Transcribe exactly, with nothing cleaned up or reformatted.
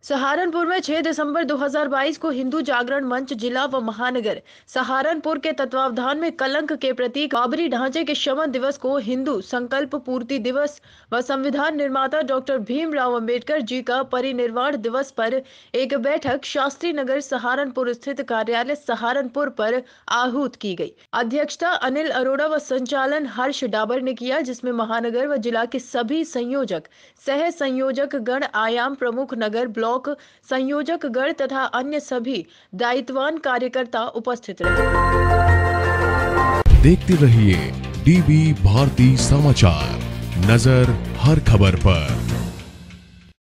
सहारनपुर में छह दिसंबर दो हज़ार बाईस को हिंदू जागरण मंच जिला व महानगर सहारनपुर के तत्वावधान में कलंक के प्रतीक बाबरी ढांचे के शमन दिवस को हिंदू संकल्प पूर्ति दिवस व संविधान निर्माता डॉक्टर भीमराव अंबेडकर जी का परिनिर्वाण दिवस पर एक बैठक शास्त्री नगर सहारनपुर स्थित कार्यालय सहारनपुर पर आहूत की गई। अध्यक्षता अनिल अरोड़ा व संचालन हर्ष डाबर ने किया, जिसमें महानगर व जिला के सभी संयोजक, सह संयोजक गण, आयाम प्रमुख, नगर ब्लॉक संयोजक गण तथा अन्य सभी दायित्ववान कार्यकर्ता उपस्थित रहे। देखते रहिए डीबी भारती समाचार, नजर हर खबर पर।